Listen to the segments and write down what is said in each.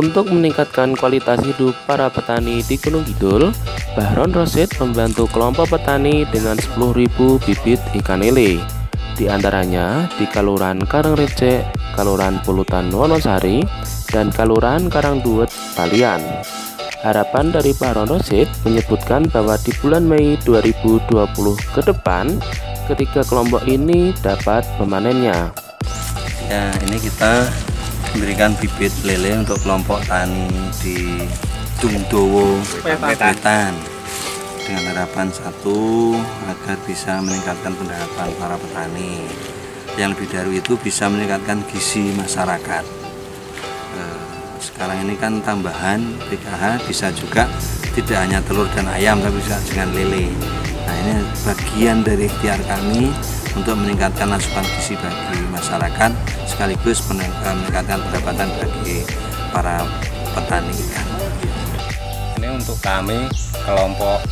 Untuk meningkatkan kualitas hidup para petani di Gunung Kidul, Bahron Rosyid membantu kelompok petani dengan 10.000 bibit ikan lele. Di antaranya di Kelurahan Karangrecek, Kelurahan Pulutan Wonosari, dan Kelurahan Karangduwet Palian. Harapan dari Bahron Rosyid menyebutkan bahwa di bulan Mei 2020 ke depan, ketiga kelompok ini dapat memanennya. Ya, ini kita memberikan bibit lele untuk kelompok tani di Tungdowo, Wetan, dengan harapan satu agar bisa meningkatkan pendapatan para petani. Yang lebih dari itu bisa meningkatkan gizi masyarakat. Sekarang ini kan tambahan PKH bisa juga tidak hanya telur dan ayam tapi bisa dengan lele. Nah, ini bagian dari ikhtiar kami untuk meningkatkan asupan gizi bagi masyarakat sekaligus meningkatkan pendapatan bagi para petani ikan. Ini untuk kami kelompok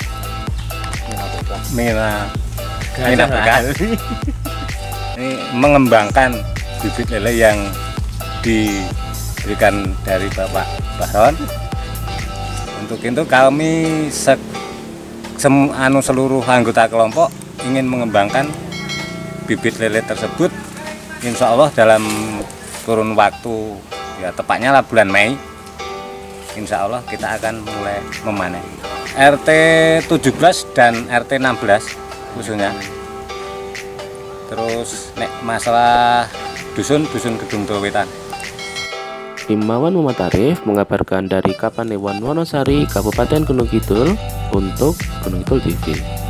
Mina Bekasi ini mengembangkan bibit lele yang diberikan dari Bapak Bahron. Untuk itu kami seluruh anggota kelompok ingin mengembangkan bibit lele tersebut. Insya Allah dalam kurun waktu ya tepatnya lah bulan Mei, insya Allah kita akan mulai memanen. RT 17 dan RT 16 khususnya. Terus masalah dusun Gedung Wetan. Himawan Muhammad Arif mengabarkan dari Kapanewon Wonosari, Kabupaten Gunung Kidul untuk Gunung Kidul TV.